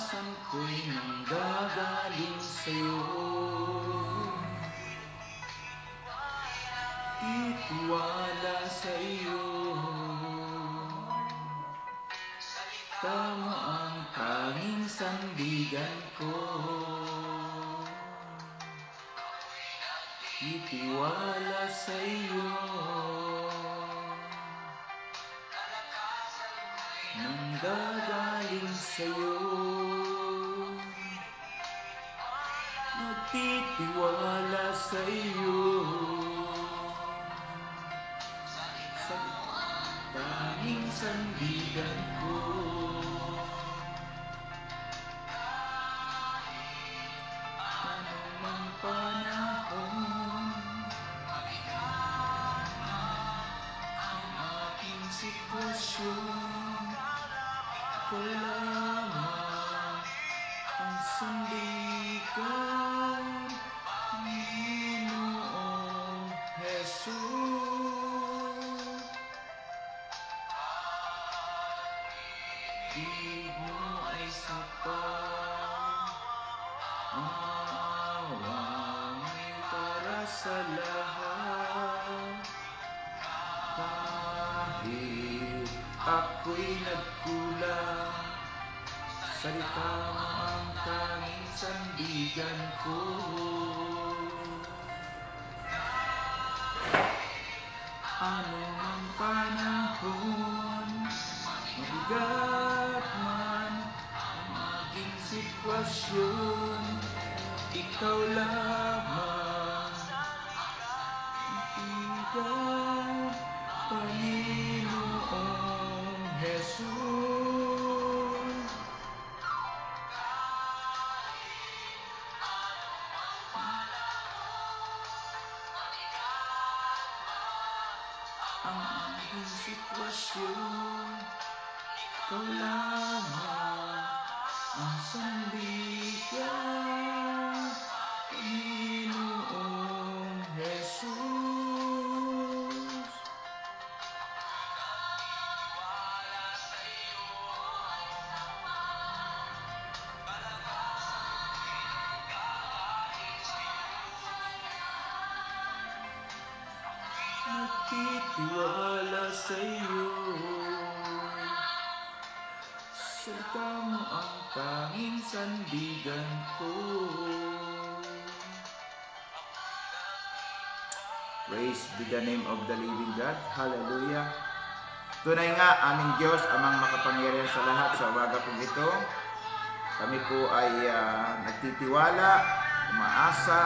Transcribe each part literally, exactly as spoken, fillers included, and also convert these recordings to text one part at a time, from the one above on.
kalakasan ko'y nanggagaling sa'yo. Titiwala sa iyo. Tamo ang tanging sandigan ko. Titiwala sa iyo. Nanggagaling sa'yo. Nagtitiwala sa iyo. Sa tanging sandigan ko. Anumang panahon, ang aking sitwasyon, ikaw lamang ang sandigan, Panginoong Jesus. Ibig mo ay sapat, awa mo'y para sa lahat. Kahit ako'y nagkulang, salita mo ang tanging sandigan ko. Ano mang panahon, mabigat man ang aking sitwasyon, ikaw lamang ang Panginoong Jesus. Ang aking sitwasyon, ikaw lamang ang sandigan, Panginoong Jesus. Nagtitiwala sa iyo. Salita mo ang tanging sandigan ko. Praise be the name of the living God. Hallelujah. Tunay nga, aming Diyos, amang makapangyarihan sa lahat sa umaga pong ito. Kami po ay uh, nagtitiwala, umaasa,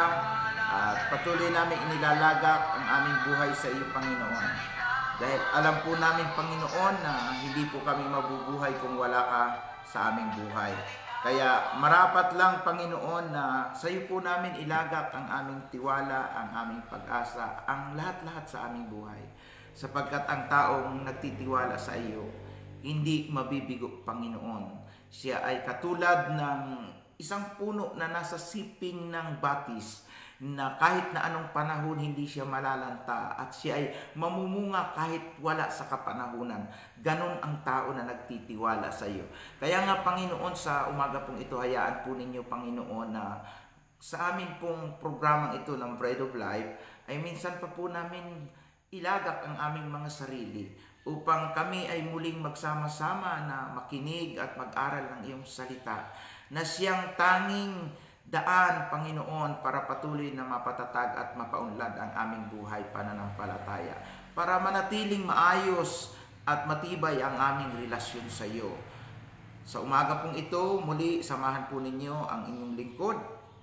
at patuloy namin inilalagak ang aming buhay sa iyo, Panginoon. Dahil alam po namin, Panginoon, na hindi po kami mabubuhay kung wala ka sa aming buhay. Kaya marapat lang, Panginoon, na sa iyo po namin ilagak ang aming tiwala, ang aming pag-asa, ang lahat-lahat sa aming buhay. Sapagkat ang taong nagtitiwala sa iyo, hindi mabibigo, Panginoon. Siya ay katulad ng isang puno na nasa siping ng batis, na kahit na anong panahon hindi siya malalanta at siya ay mamumunga kahit wala sa kapanahunan. Ganon ang tao na nagtitiwala sa iyo. Kaya nga, Panginoon, sa umaga pong ito, hayaan po ninyo, Panginoon, na sa amin pong programang ito ng Bread of Life ay minsan pa po namin ilagak ang aming mga sarili upang kami ay muling magsama-sama na makinig at mag-aral ng iyong salita, na siyang tanging daan, Panginoon, para patuloy na mapatatag at mapaunlad ang aming buhay pananampalataya, para manatiling maayos at matibay ang aming relasyon sa iyo. Sa umaga pong ito, muli samahan po ninyo ang inyong lingkod,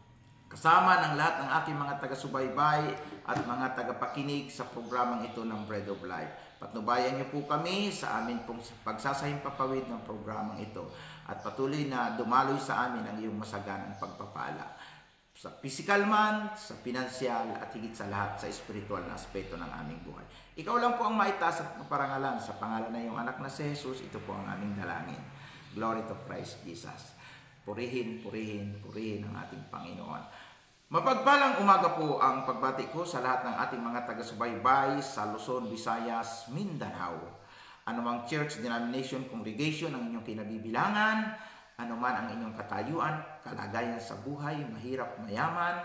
kasama ng lahat ng aking mga taga-subaybay at mga tagapakinig sa programang ito ng Bread of Life. Patnubayan niyo po kami sa amin pong pagsasahimpapawid ng programang ito at patuloy na dumaloy sa amin ang iyong masaganang pagpapala sa physical man, sa pinansyal at higit sa lahat sa spiritual na aspeto ng aming buhay. Ikaw lang po ang maitaas at maparangalan sa pangalan na iyong anak na si Jesus. Ito po ang aming dalangin. Glory to Christ Jesus. Purihin, purihin, purihin ang ating Panginoon. Mapagpalang umaga po ang pagbati ko sa lahat ng ating mga taga-subaybay sa Luzon, Visayas, Mindanao. Anumang church, denomination, congregation ang inyong kinabibilangan, Ano man ang inyong katayuan, kalagayan sa buhay, mahirap, mayaman,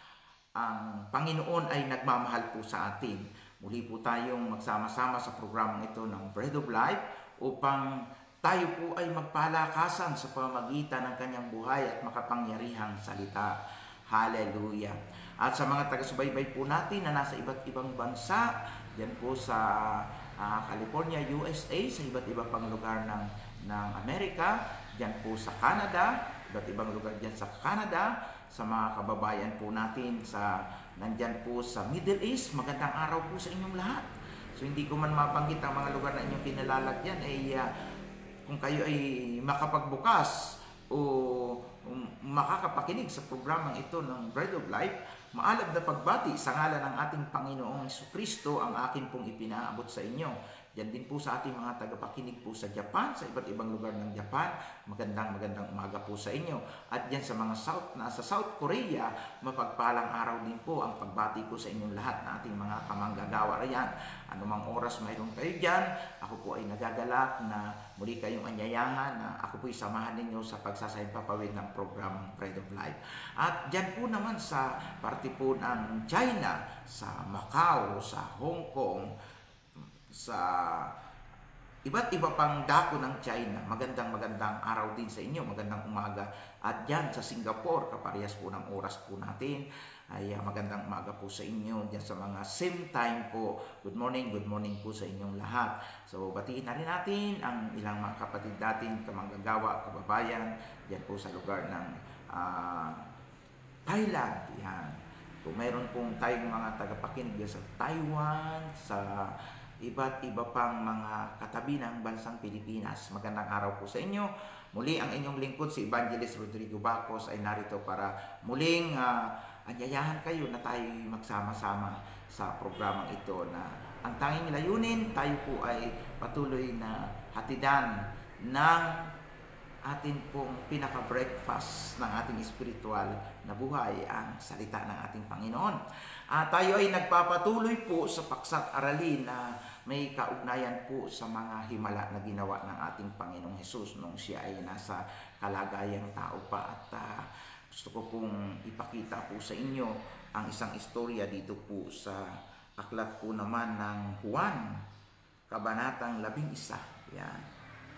ang Panginoon ay nagmamahal po sa atin. Muli po tayong magsama-sama sa programang ito ng Bread of Life upang tayo po ay magpalakasan sa pamamagitan ng kanyang buhay at makapangyarihang salita. Hallelujah! At sa mga taga-subaybay po natin na nasa iba't ibang bansa, yan po sa uh, California, U S A, sa iba't ibang pang lugar ng, ng Amerika, yan po sa Canada, iba't ibang lugar dyan sa Canada, sa mga kababayan po natin sa nandyan po sa Middle East, magandang araw po sa inyong lahat. So hindi ko man mabanggit ang mga lugar na inyong kinalalagyan, ay uh, kung kayo ay makapagbukas o um, makakapakinig sa programang ito ng Bread of Life, maalab na pagbati sa ngalan ng ating Panginoong Jesucristo ang akin pong ipinaabot sa inyo. Yan din po sa ating mga tagapakinig po sa Japan, sa iba't ibang lugar ng Japan, magandang magandang umaga po sa inyo. At yan sa mga South, na sa South Korea, mapagpalang araw din po ang pagbati ko sa inyong lahat na ating mga kamanggagawa riyan. Anumang oras mayroon kayo dyan, ako po ay nagagalak na muli kayong anyayahan na ako po'y samahan ninyo sa pagsasahimpapawid ng programang Bread of Life. At dyan po naman sa parte po ng China, sa Macau, sa Hong Kong, sa iba't iba pang dako ng China, magandang magandang araw din sa inyo, magandang umaga. At dyan sa Singapore, kaparehas po ng oras po natin, ay uh, magandang umaga po sa inyo. Dyan sa mga same time po, good morning, good morning po sa inyong lahat. So batiin na rin natin ang ilang mga kapatid natin, kamanggagawa, kababayan, dyan po sa lugar ng uh, Thailand. Yan. Kung mayroon pong tayong mga tagapakinig dyan sa Taiwan, sa iba't iba pang mga katabi ng bansang Pilipinas. Magandang araw po sa inyo. Muli ang inyong lingkod si Evangelist Rodrigo Bacos ay narito para muling uh, anyayahan kayo na tayo magsama-sama sa programang ito na ang tanging layunin, tayo po ay patuloy na hatidan ng atin pong pinaka-breakfast ng ating spiritual na buhay, ang salita ng ating Panginoon. Uh, tayo ay nagpapatuloy po sa paksat aralin na may kaugnayan po sa mga himala na ginawa ng ating Panginoong Hesus nung siya ay nasa kalagayang tao pa. At uh, gusto ko pong ipakita po sa inyo ang isang istorya dito po sa aklat po naman ng Juan, kabanatang labing isa. Yan.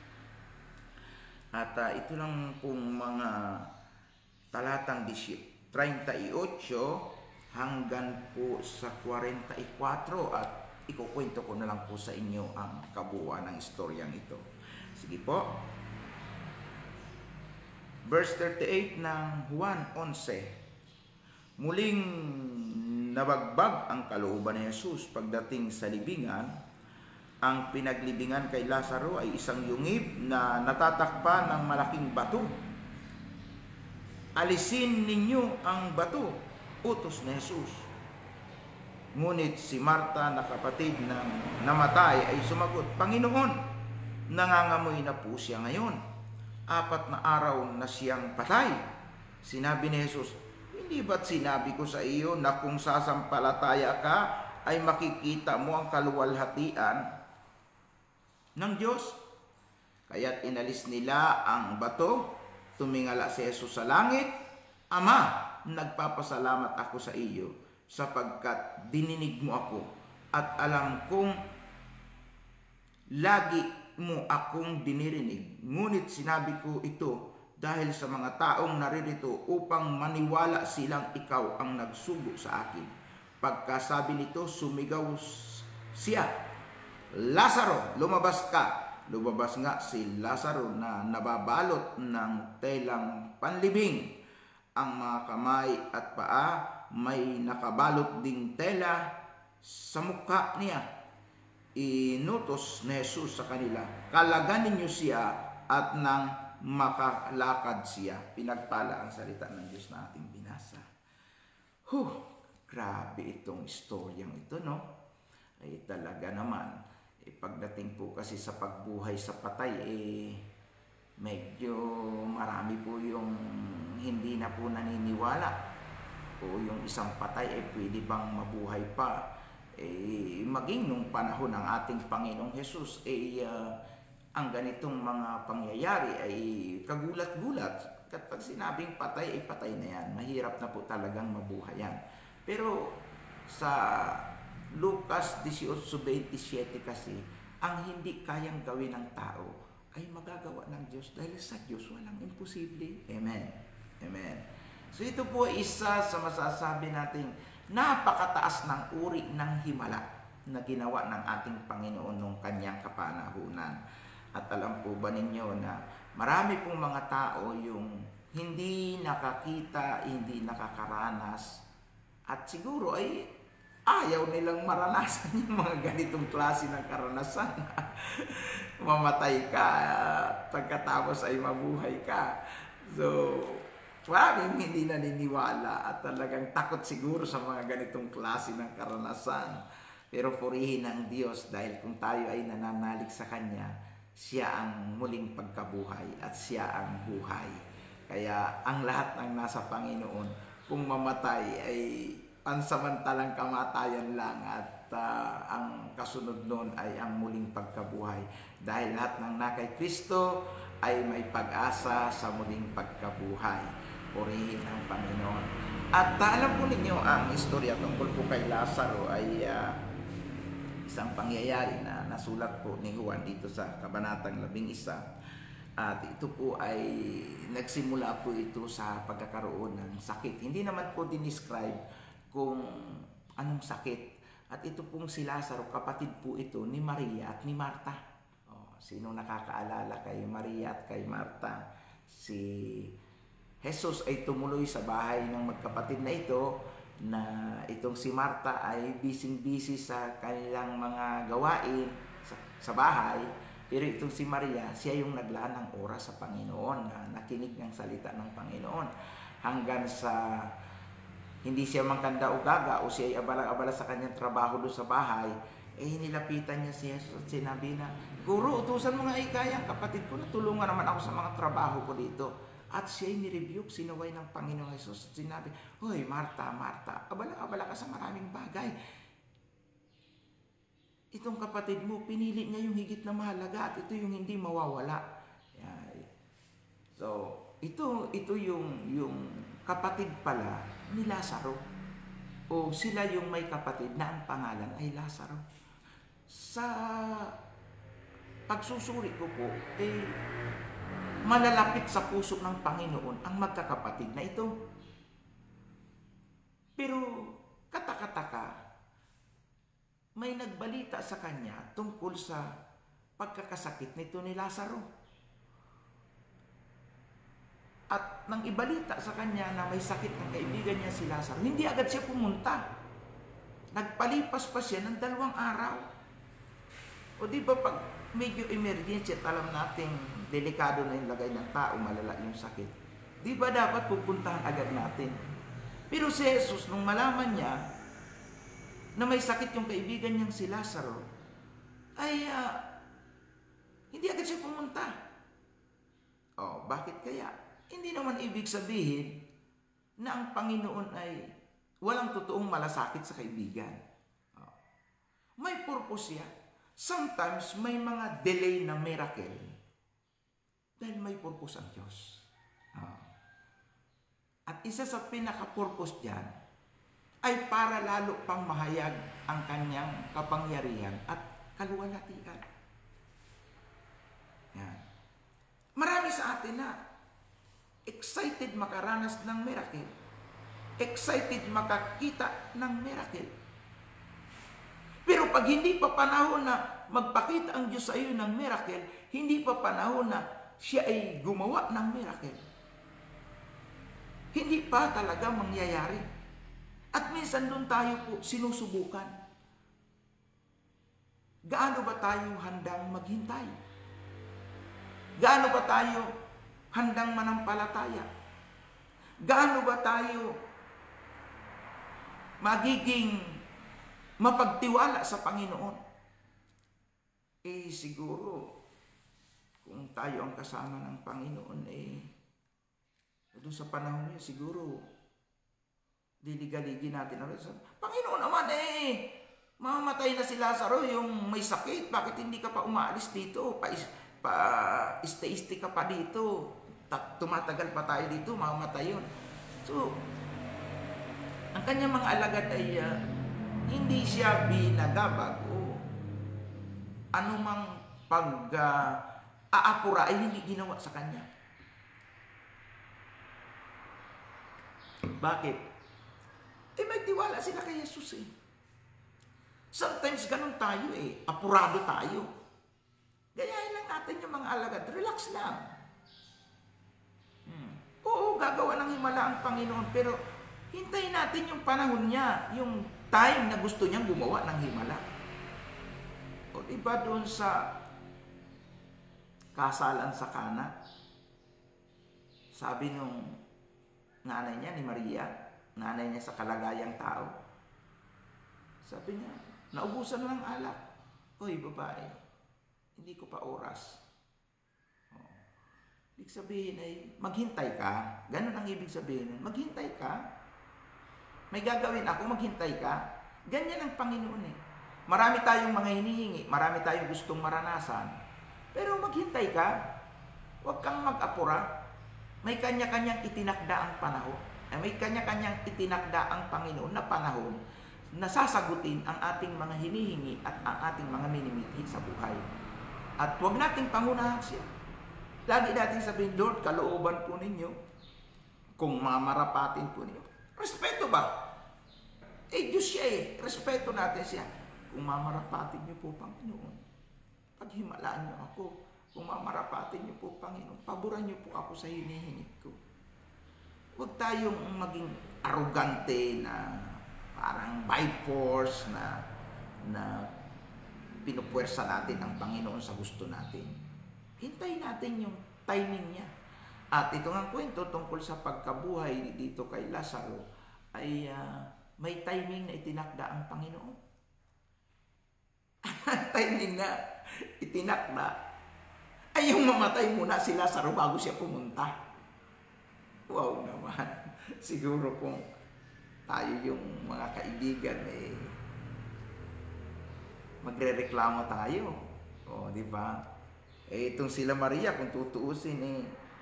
At uh, ito lang pong mga talatang thirty-eight hanggang po sa forty-four at ikukwento ko na lang po sa inyo ang kabuuan ng istoryang ito. Sige po. Verse thirty-eight ng Juan eleven. Muling nabagbag ang kalooban ni Jesus pagdating sa libingan. Ang pinaglibingan kay Lazaro ay isang yungib na natatakpan ng malaking bato. Alisin ninyo ang bato, utos ni Jesus. Ngunit si Marta na kapatid ng namatay ay sumagot, Panginoon, nangangamoy na po siya ngayon. Apat na araw na siyang patay. Sinabi ni Jesus, hindi ba't sinabi ko sa iyo na kung sasampalataya ka ay makikita mo ang kaluwalhatian ng Diyos? Kaya't inalis nila ang bato, tumingala si Jesus sa langit, Ama, nagpapasalamat ako sa iyo sapagkat dininig mo ako at alam kong lagi mo akong dinirinig. Ngunit sinabi ko ito dahil sa mga taong naririto upang maniwala silang ikaw ang nagsugo sa akin. Pagkasabi nito, sumigaw siya, Lazaro, lumabas ka. Lumabas nga si Lazaro na nababalot ng telang panlibing. Ang mga kamay at paa may nakabalot ding tela sa mukha niya. Inutos ni Jesus sa kanila, kalaganin niyo siya at nang makalakad siya. Pinagpala ang salita ng Diyos na ating binasa. Huh, grabe itong istoryang ito, no? Ay talaga naman. Eh, pagdating po kasi sa pagbuhay sa patay, eh, medyo marami po yung hindi na po naniniwala. O yung isang patay, eh, pwede bang mabuhay pa? Eh, maging nung panahon ng ating Panginoong Hesus, eh, uh, ang ganitong mga pangyayari ay kagulat-gulat. Kapag sinabing patay, ay patay na yan. Mahirap na po talagang mabuhay yan. Pero sa Lucas eighteen twenty-seven kasi, ang hindi kayang gawin ng tao ay magagawa ng Diyos. Dahil sa Diyos, walang imposible. Amen. Amen. So ito po isa sa masasabi nating napakataas ng uri ng himala na ginawa ng ating Panginoon nung kanyang kapanahunan. At alam po ba ninyo na marami pong mga tao yung hindi nakakita, hindi nakakaranas, at siguro ay ayaw nilang maranasan yung mga ganitong klase ng karanasan. Mamatay ka, pagkatapos ay mabuhay ka. So, maraming hindi naniniwala at talagang takot siguro sa mga ganitong klase ng karanasan. Pero purihin ang Diyos dahil kung tayo ay nananalig sa Kanya, siya ang muling pagkabuhay at siya ang buhay. Kaya ang lahat ng nasa Panginoon, kung mamatay ay pansamantalang kamatayan lang at uh, ang kasunod nun ay ang muling pagkabuhay. Dahil lahat ng nakay Kristo ay may pag-asa sa muling pagkabuhay. Purihin ang Panginoon. At uh, alam po ninyo, ang istorya tungkol po kay Lazaro ay uh, isang pangyayari na nasulat po ni Juan dito sa Kabanatang labing isa. At ito po ay nagsimula po ito sa pagkakaroon ng sakit. Hindi naman po dinescribe kung anong sakit. At ito pong si Lazaro, kapatid po ito ni Maria at ni Marta. Oh, sino nakakaalala kay Maria at kay Marta? Si Jesus ay tumuloy sa bahay ng magkapatid na ito, na itong si Marta ay busy-busy sa kanilang mga gawain sa, sa bahay, pero itong si Maria, siya yung naglaan ng oras sa Panginoon, na nakinig ng salita ng Panginoon, hanggang sa hindi siya mangkanda o gaga o siya ay abala-abala sa kanyang trabaho doon sa bahay, eh nilapitan niya si Jesus at sinabi na, Guro, utusan mo nga ikaya, kapatid ko, natulungan naman ako sa mga trabaho ko dito. At siya ay nirebuke, sinaway ng Panginoong Jesus at sinabi, Hoy, Marta, Marta, abala-abala ka sa maraming bagay. Itong kapatid mo, pinili niya yung higit na mahalaga at ito yung hindi mawawala. So, ito ito yung, yung kapatid pala ni Lazaro. O sila yung may kapatid na ang pangalan ay Lazaro. Sa pagsusuri ko po, eh, malalapit sa puso ng Panginoon ang magkakapatid na ito. Pero katakataka, may nagbalita sa kanya tungkol sa pagkakasakit nito ni Lazaro. At nang ibalita sa kanya na may sakit ng kaibigan niya si Lazaro, hindi agad siya pumunta. Nagpalipas pa siya ng dalawang araw. O di ba pag medyo emergency at alam nating delikado na yung lagay ng tao, malala yung sakit, di ba dapat pupuntahan agad natin? Pero si Jesus, nung malaman niya na may sakit yung kaibigan niyang si Lazaro, ay uh, hindi agad siya pumunta. Oh, bakit kaya? Hindi naman ibig sabihin na ang Panginoon ay walang totoong malasakit sa kaibigan. Oh. May purpose siya. Sometimes may mga delay na miracle dahil may purpose ang Diyos. Oh. At isa sa pinaka-purpose diyan ay para lalo pang mahayag ang kanyang kapangyarihan at kaluwalhatian. Yan. Marami sa atin na excited makaranas ng miracle. Excited makakita ng miracle. Pero pag hindi pa panahon na magpakita ang Diyos sa iyo ng miracle, hindi pa panahon na siya ay gumawa ng miracle, hindi pa talaga mangyayari. At minsan doon tayo po sinusubukan. Gaano ba tayo handang maghintay? Gaano ba tayo handang manampalataya? Gaano ba tayo magiging mapagtiwala sa Panginoon? Eh siguro, kung tayo ang kasama ng Panginoon, eh, doon sa panahon niya, siguro, diligaligin natin. Panginoon naman, eh, mamamatay na si Lazaro, yung may sakit, bakit hindi ka pa umaalis dito? Pais, pa, iste-iste ka pa dito, tumatagal pa tayo dito, mamamatay yun. So, ang kanyang mga alagad ay uh, hindi siya binagabago. Anumang pag-aapura uh, ay hindi ginawa sa kanya. Bakit? Eh may tiwala sila kay Jesus eh. Sometimes ganun tayo eh, apurado tayo. Gayahin lang natin yung mga alagad, relax lang. Hmm. Oo, gagawa ng himala ang Panginoon, pero hintayin natin yung panahon niya, yung time na gusto niyang gumawa ng himala. O diba doon sa kasalan sa Kana, sabi nung nanay niya, ni Maria, nanay niya sa kalagayang tao, sabi niya, naubusan na ng alak. Hoy, babae, hindi ko pa oras. Oh. Ibig sabihin ay, maghintay ka. Ganun ang ibig sabihin. Maghintay ka. May gagawin ako, maghintay ka. Ganyan ang Panginoon eh. Marami tayong mga hinihingi, marami tayong gustong maranasan. Pero maghintay ka. Huwag kang mag-apura. May kanya-kanyang itinakda ang panahon. May kanya-kanyang itinakda ang Panginoon na panahon na sasagutin ang ating mga hinihingi at ang ating mga minimithi sa buhay. At huwag nating pangunahan siya. Lagi natin sabihin, Lord, kalooban po ninyo. Kung mamarapatin po ninyo. Respeto ba? Eh, Diyos siya eh. Respeto natin siya. Kung mamarapatin niyo po, Panginoon, paghimalaan niyo ako. Kung mamarapatin niyo po, Panginoon, paboran niyo po ako sa hinihingit ko. Huwag tayong maging arrogante na parang by force na na pinupuwersa natin ang Panginoon sa gusto natin. Hintayin natin yung timing niya. At ito nga kwento tungkol sa pagkabuhay dito kay Lazaro ay uh, may timing na itinakda ang Panginoon. Timing na itinakda ay yung mamatay muna si Lazaro bago siya pumunta. Wow naman. Siguro kung tayo yung mga kaibigan eh magrereklamo tayo. O, di ba? Eh itong sila Maria kung tutuusin eh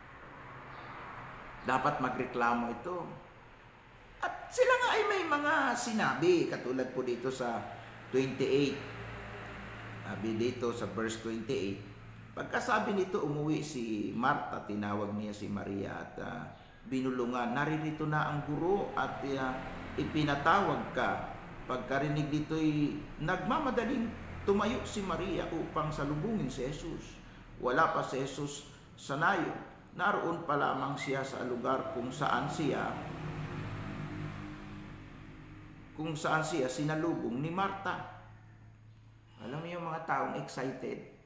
dapat magreklamo ito. At sila nga ay may mga sinabi katulad po dito sa twenty-eight. Sabi dito sa verse twenty-eight. Pagkasabi nito umuwi si Marta, tinawag niya si Maria at uh, binulungan, naririto na ang guro at uh, ipinatawag ka. Pagkarinig dito'y nagmamadaling tumayo si Maria upang salubungin si Jesus. Wala pa si Jesus sa nayon. Naroon pa lamang siya sa lugar kung saan siya kung saan siya sinalubong ni Marta. Alam mo yung mga taong excited.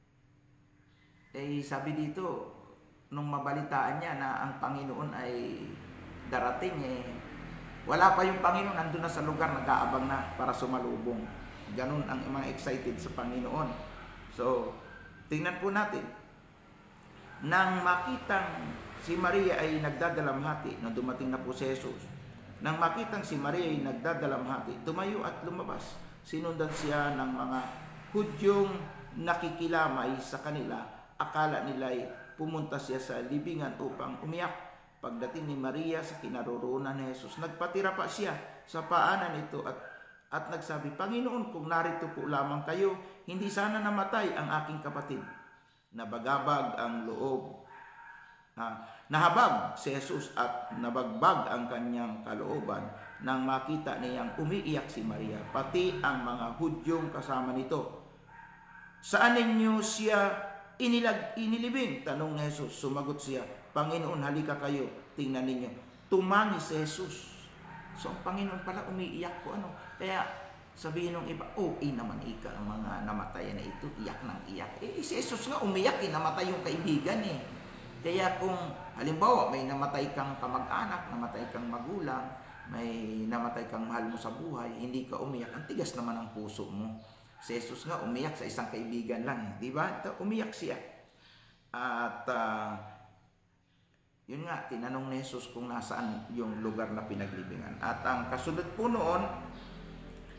Eh sabi dito, nung mabalitaan niya na ang Panginoon ay darating, eh, wala pa yung Panginoon, nandun na sa lugar, nag-aabang na para sumalubong. Ganun ang mga excited sa Panginoon. So, tingnan po natin. Nang makitang si Maria ay nagdadalamhati, nang dumating na po si Jesus, nang makitang si Maria ay nagdadalamhati, tumayo at lumabas. Sinundan siya ng mga Hudyong nakikilamay sa kanila. Akala nila'y pumunta siya sa libingan upang umiyak. Pagdating ni Maria sa kinaroroonan ni Jesus, nagpatira pa siya sa paanan ito at, at nagsabi, Panginoon, kung narito po lamang kayo, hindi sana namatay ang aking kapatid. Nabagabag ang loob. Ah, nahabag si Jesus at nabagbag ang kanyang kalooban nang makita niyang umiiyak si Maria, pati ang mga Hudyong kasama nito. Saan ninyo siya inilag, inilibing? Tanong ni Jesus. Sumagot siya, Panginoon, halika kayo, tingnan ninyo. Tumangi si Jesus. So ang Panginoon pala umiiyak po. Ano? Kaya sabihin ng iba, oh, eh naman ika ang mga namatayan na ito, iyak ng iyak. Eh si Jesus nga umiyak, eh, namatay yung kaibigan eh. Kaya kung halimbawa may namatay kang kamag-anak, namatay kang magulang, may namatay kang mahal mo sa buhay, hindi ka umiyak, ang tigas naman ang puso mo. Si Jesus nga umiyak sa isang kaibigan lang, eh. Di ba? Umiyak siya. At uh, yun nga, tinanong ni Jesus kung nasaan yung lugar na pinaglibingan. At ang kasunod po noon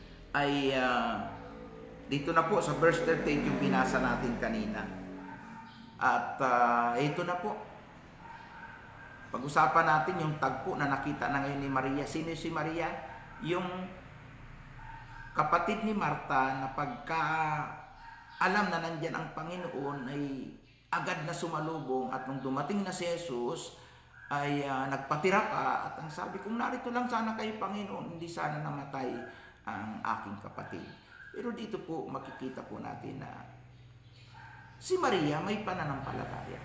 ay uh, dito na po sa verse thirteen yung binasa natin kanina. At uh, ito na po, pag-usapan natin yung tagpo na nakita na ngayon ni Maria. Sino si Maria? Yung kapatid ni Marta na pagka alam na nandyan ang Panginoon ay agad na sumalubong, at nung dumating na si Jesus ay uh, nagpatira pa, at ang sabi, kung narito lang sana kayo Panginoon, hindi sana namatay ang aking kapatid. Pero dito po makikita po natin na si Maria may pananampalataya.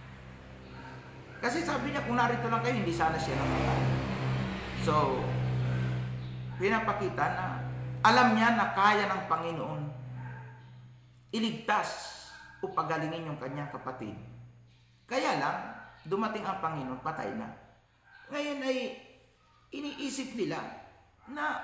Kasi sabi niya, kung narito lang kayo, hindi sana siya namatay. So, pinapakita na alam niya na kaya ng Panginoon iligtas o pagalingin yung kanyang kapatid. Kaya lang, dumating ang Panginoon, patay na. Ngayon ay iniisip nila na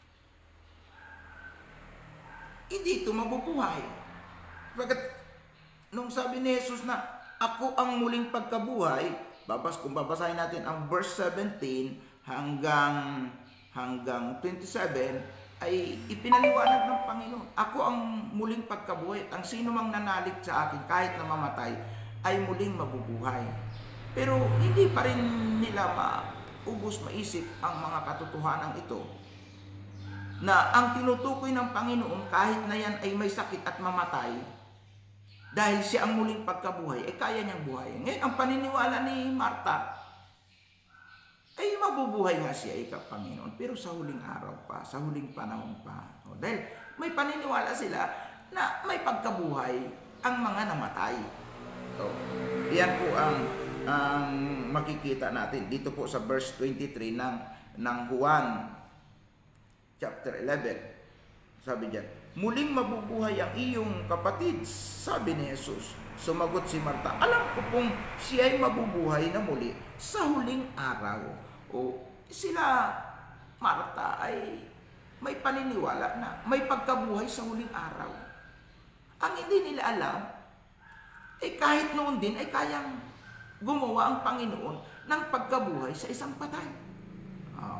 hindi ito mabubuhay. Bakit nung sabi ni Jesus na ako ang muling pagkabuhay, babas kung babasahin natin ang verse seventeen hanggang hanggang twenty-seven, ay ipinaliwanag ng Panginoon, ako ang muling pagkabuhay, ang sino mang nanalig sa akin kahit na mamatay ay muling mabubuhay. Pero hindi pa rin nila maubos maisip ang mga katotohanan ito, na ang tinutukoy ng Panginoon kahit na yan ay may sakit at mamatay, dahil siya ang muling pagkabuhay, eh kaya niyang buhayin. Ngayon, ang paniniwala ni Marta ay mabubuhay nga siya, ika Panginoon, pero sa huling araw pa, sa huling panahon pa. O, dahil may paniniwala sila na may pagkabuhay ang mga namatay. So, yan po ang, ang makikita natin dito po sa verse twenty-three ng, ng Juan chapter eleven. Sabi diyan, muling mabubuhay ang iyong kapatid, sabi ni Jesus. Sumagot si Marta, alam ko pong siya ay mabubuhay na muli sa huling araw. O sila, Marta, ay may paniniwala na may pagkabuhay sa huling araw. Ang hindi nila alam, eh kahit noon din ay kayang gumawa ang Panginoon ng pagkabuhay sa isang patay. Oh.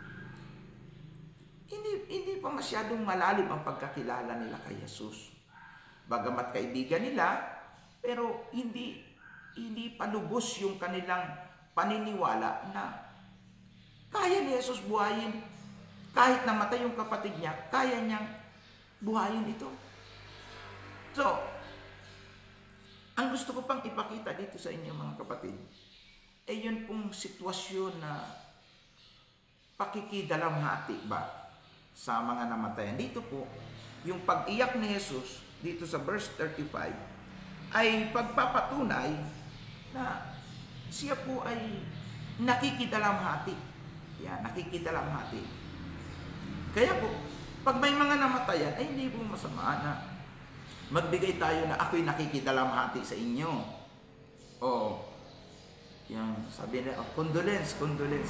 Hindi, hindi pa masyadong malalim ang pagkakilala nila kay Jesus. Bagamat kaibigan nila, pero hindi, hindi pa lubos yung kanilang paniniwala na kaya ni Jesus buhayin. Kahit namatay yung kapatid niya, kaya niyang buhayin ito. So, ang gusto ko pang ipakita dito sa inyo mga kapatid, ay yun pong sitwasyon na pakikidalamhati ba sa mga namatayan. Dito po, yung pag-iyak ni Jesus, dito sa verse thirty-five, ay pagpapatunay na siya po ay nakikidalamhati. Yan, nakikidalamhati. Kaya po, pag may mga namatayan, ay hindi po masama na magbigay tayo na ako'y nakikidalamhati sa inyo. O, yan, sabi nila, oh, condolence, condolence.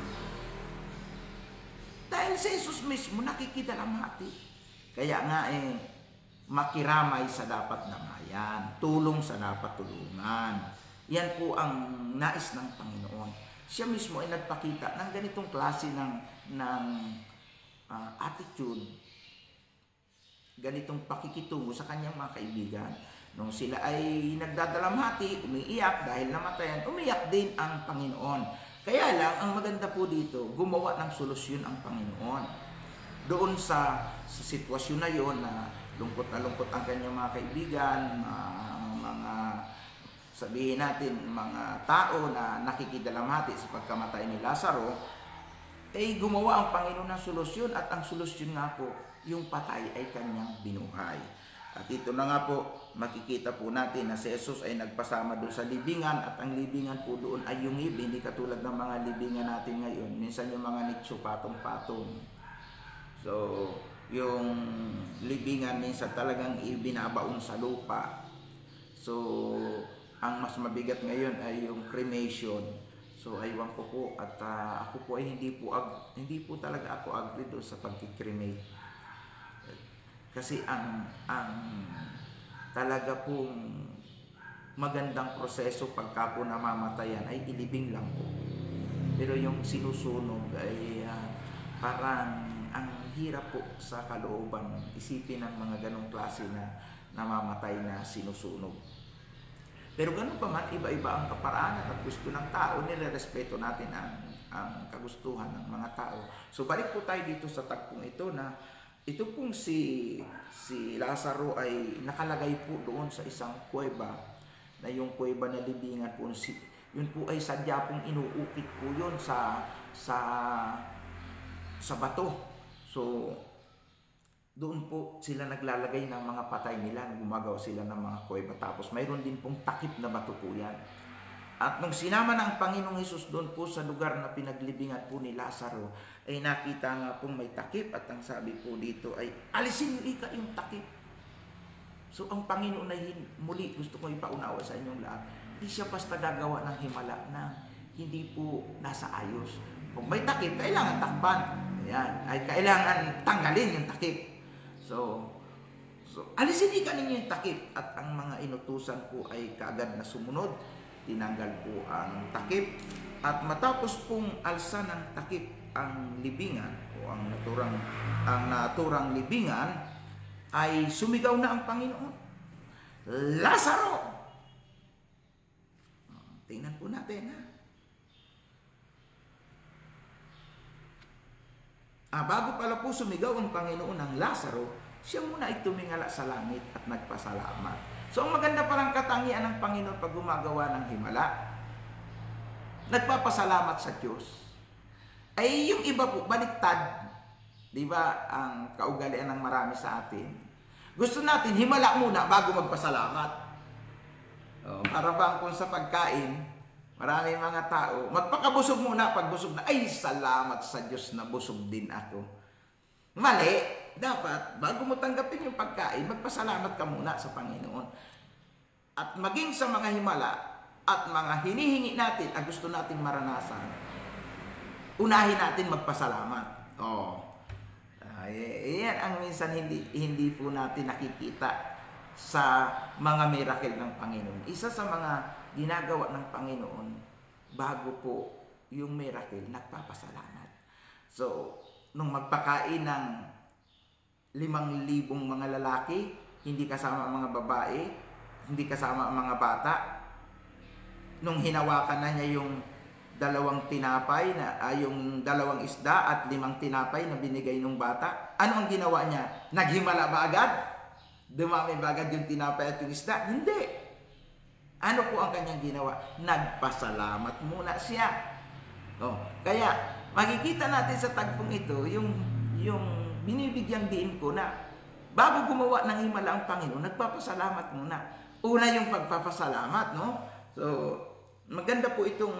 Dahil si Jesus mismo nakikidalamhati. Kaya nga eh, makiramay sa dapat namayan, tulong sa dapat tulungan. Yan po ang nais ng Panginoon. Siya mismo ay nagpakita ng ganitong klase ng, ng uh, attitude, ganitong pakikitungo sa kanyang mga kaibigan. Nung sila ay nagdadalamhati, umiiyak dahil namatayan, umiyak din ang Panginoon. Kaya lang, ang maganda po dito, gumawa ng solusyon ang Panginoon. Doon sa, sa sitwasyon na yon na lungkot na lungkot ang kanyang mga kaibigan, mga, mga sabihin natin, mga tao na nakikidalamhati sa pagkamatay ni Lazaro, ay gumawa ang Panginoon ng solusyon, at ang solusyon nga po, yung patay ay kanyang binuhay. At ito na nga po, makikita po natin na si Jesus ay nagpasama doon sa libingan, at ang libingan po doon ay yung ibi, hindi katulad ng mga libingan natin ngayon. Minsan yung mga nicho patong-patong. So, yung libingan minsan talagang ibinabaon sa lupa. So, ang mas mabigat ngayon ay yung cremation. So, aywan ko po, at uh, ako po ay hindi po, ag, hindi po talaga ako agree doon sa pag-cremate. Kasi ang, ang talaga pong magandang proseso pagka po namamatayan ay ilibing lang po. Pero yung sinusunog ay uh, parang ang hirap po sa kalooban isipin ng mga ganong klase na namamatay na sinusunog. Pero ganun pa man, iba-iba ang kaparaanan at gusto ng tao, nire-respeto natin ang, ang kagustuhan ng mga tao. So balik po tayo dito sa tagpong ito na ito pong si, si Lazaro ay nakalagay po doon sa isang kuweba, na yung kuweba na libingan po, si, yun po ay sadya pong inuukit po yun sa, sa, sa bato. So, doon po sila naglalagay ng mga patay nila, gumagawa sila ng mga kuweba. Tapos mayroon din pong takip na bato po yan. At nung sinama ng Panginoong Hesus doon po sa lugar na pinaglibingan po ni Lazaro, ay nakita nga pong may takip at ang sabi po dito ay, alisin niyo ika yung takip. So ang Panginoon ay muli, gusto ko ipaunawa sa inyong lahat, hindi siya basta gagawa ng himala na hindi po nasa ayos. Kung may takip, kailangan takpan. Ayan, ay kailangan tanggalin yung takip. So, so alisin ika ninyo yung takip. At ang mga inutusan po ay kaagad na sumunod. Tinanggal po ang takip. At matapos pong alsa ng takip ang libingan o ang naturang, ang naturang libingan, ay sumigaw na ang Panginoon, Lazaro! Tingnan po natin, ha? Ah, bago pala po sumigaw ang Panginoon ng Lazaro, siya muna ay tumingala sa langit at nagpasalamat. So, ang maganda palang katangian ng Panginoon pag gumagawa ng himala, nagpapasalamat sa Diyos. Ay, yung iba po, baliktad. Di ba, ang kaugalian ng marami sa atin. Gusto natin, himala muna bago magpasalamat. Oh, para bang kung sa pagkain, maraming mga tao, magpakabusog muna, pag busog na, ay salamat sa Diyos na busog din ako. Mali. Dapat, bago mo tanggapin yung pagkain, magpasalamat ka muna sa Panginoon. At maging sa mga himala at mga hinihingi natin, at gusto natin maranasan, unahin natin magpasalamat. Oh. Ay, yan ang minsan hindi, hindi po natin nakikita sa mga miracle ng Panginoon. Isa sa mga ginagawa ng Panginoon, bago po yung miracle, nagpapasalamat. So, nung magpakain ng limang libong mga lalaki, hindi kasama ang mga babae, hindi kasama ang mga bata, nung hinawakan na niya yung dalawang tinapay, na, ah, yung dalawang isda at limang tinapay na binigay ng bata, ano ang ginawa niya? Naghimala ba agad? Dumami ba agad yung tinapay at yung isda? Hindi. Ano po ang kanyang ginawa? Nagpasalamat muna siya. Oh, kaya makikita natin sa tagpong ito yung yung binibigyang diin ko na bago gumawa ng himala ang Panginoon, nagpapasalamat muna. Una yung pagpapasalamat, no? So, maganda po itong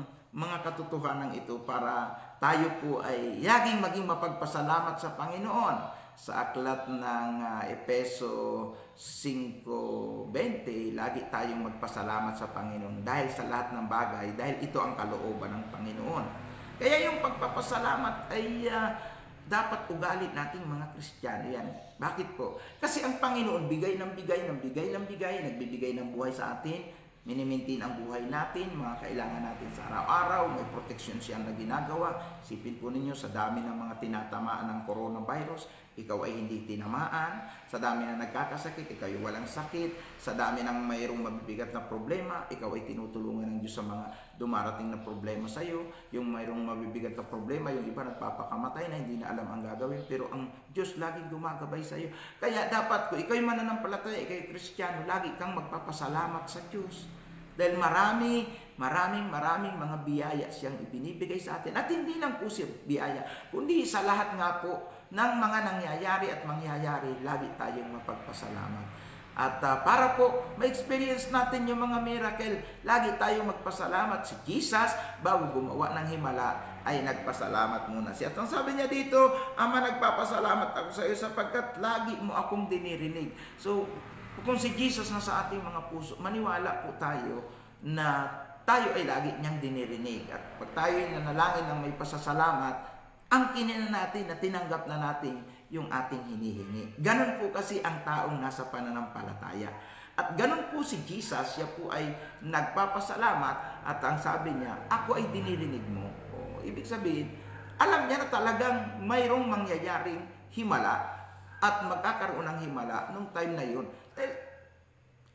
mga katotohanan ito para tayo po ay laging maging mapagpasalamat sa Panginoon. Sa aklat ng uh, Efeso five twenty, lagi tayong magpasalamat sa Panginoon dahil sa lahat ng bagay, dahil ito ang kalooban ng Panginoon. Kaya yung pagpapasalamat ay uh, dapat ugali nating mga Kristiyano yan. Bakit po? Kasi ang Panginoon bigay ng bigay ng bigay ng bigay, nagbibigay ng buhay sa atin, minimintin ang buhay natin, mga kailangan natin sa araw-araw, may protection siya na ginagawa. Isipin po ninyo, sa dami ng mga tinatamaan ng coronavirus, ikaw ay hindi tinamaan. Sa dami na nagkakasakit, ikaw ay walang sakit. Sa dami ng mayroong mabibigat na problema, ikaw ay tinutulungan ng Diyos sa mga dumarating na problema sa iyo. Yung mayroong mabibigat na problema, yung iba nagpapakamatay na hindi na alam ang gagawin, pero ang Diyos laging gumagabay sa iyo. Kaya dapat, kung ikaw ay mananampalataya, ikaw ay Kristiyano, lagi kang magpapasalamat sa Diyos. Dahil marami, maraming, maraming mga biyaya siyang ibinibigay sa atin. At hindi lang po siya biyaya, kundi sa lahat nga po ng mga nangyayari at mangyayari, lagi tayong mapagpasalamat. At uh, para po ma-experience natin yung mga miracle, lagi tayong magpasalamat. Si Jesus, bago gumawa ng himala, ay nagpasalamat muna siya. At ang sabi niya dito, Ama, nagpapasalamat ako sa iyo sapagkat lagi mo akong dinirinig. So, kung si Jesus na sa ating mga puso, maniwala po tayo na tayo ay lagi niyang dinirinig. At pag tayo ay nanalangin ng may pasasalamat, ang kinina natin na tinanggap na natin yung ating hinihingi. Ganon po kasi ang taong nasa pananampalataya. At ganon po si Jesus, siya po ay nagpapasalamat at ang sabi niya, ako ay dinirinig mo. O, ibig sabihin, alam niya na talagang mayroong mangyayaring himala at magkakaroon ng himala nung time na yun. Dahil